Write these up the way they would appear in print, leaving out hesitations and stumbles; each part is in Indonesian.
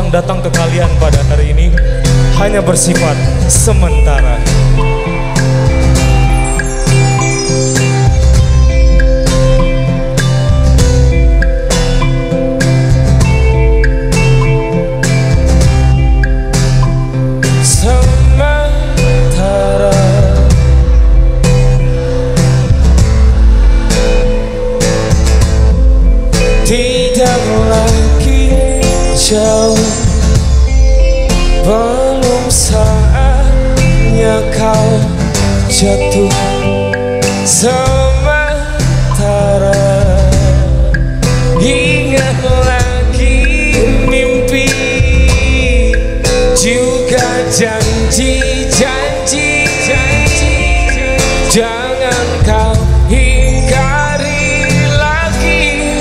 yang datang ke kalian pada hari ini hanya bersifat sementara. Tidak lagi jauh, belum saatnya kau jatuh. Sementara ingat lagi mimpi, juga janji-janji. Jangan kau ingkari lagi.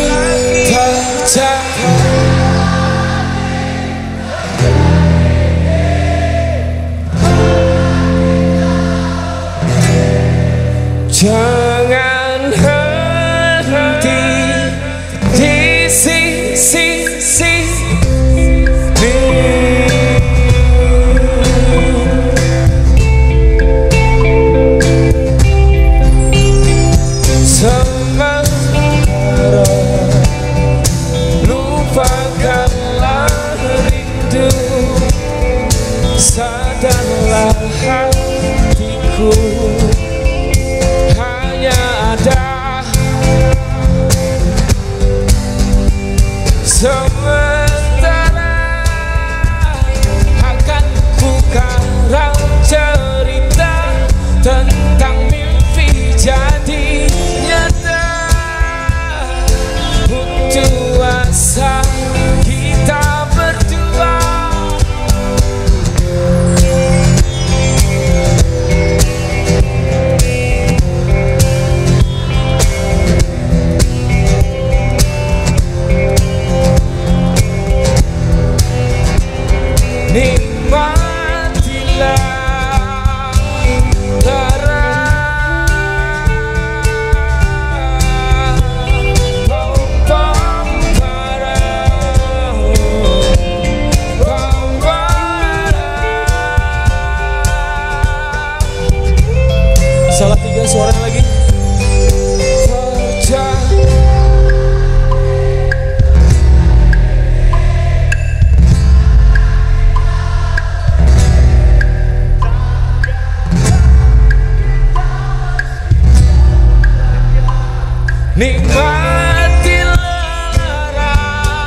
Jangan henti di sisi sementara, lupakanlah rindu, sadarlah hatiku. Sementara akan buka cerita tentang mimpi jadi nyata, untuk asa kita berdua. Nikmatilah lara, salah tiga suara lagi. Nikmatilah lara,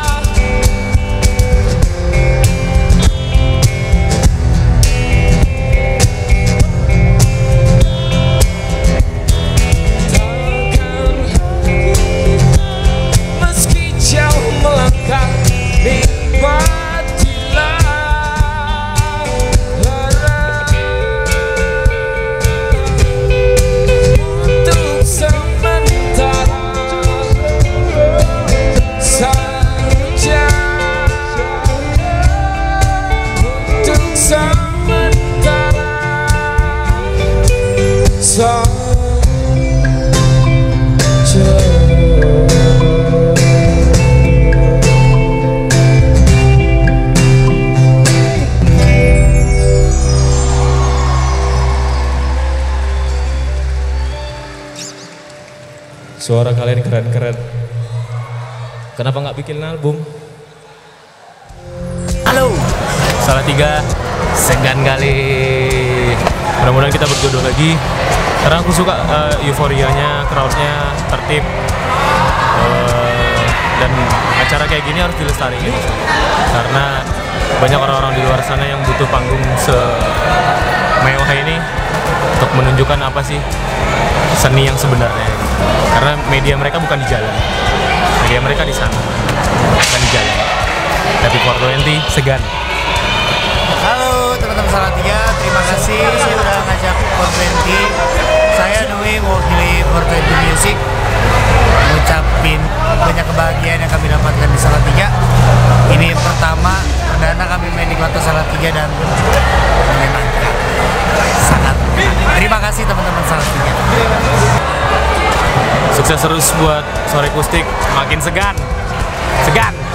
takkan meski jauh melangkah. Nikmatilah lara, untuk sementara saja, untuk sementara saja. Suara kalian keren-keren. Kenapa nggak bikin album? Halo, salah tiga, segan kali. Mudah-mudahan kita berjodoh lagi. Karena aku suka euforianya, crowdnya tertib, dan acara kayak gini harus dilestarikan. Karena banyak orang-orang di luar sana yang butuh panggung semewah ini untuk menunjukkan apa sih seni yang sebenarnya. Karena media mereka bukan di jalan. Media mereka di sana, bukan di jalan. Tapi 420 segan. Halo teman-teman Salah Tiga, terima kasih sudah ngajak 420. Saya Dwi mewakili 420 Music, ngucapin banyak kebahagiaan yang kami dapatkan di Salah Tiga. Ini pertama perdana kami main di Kota Salah Tiga dan menyenangkan. Sangat. Terima kasih teman-teman Salah Tiga. Sukses terus buat Sore Kustik, makin segan. Segan.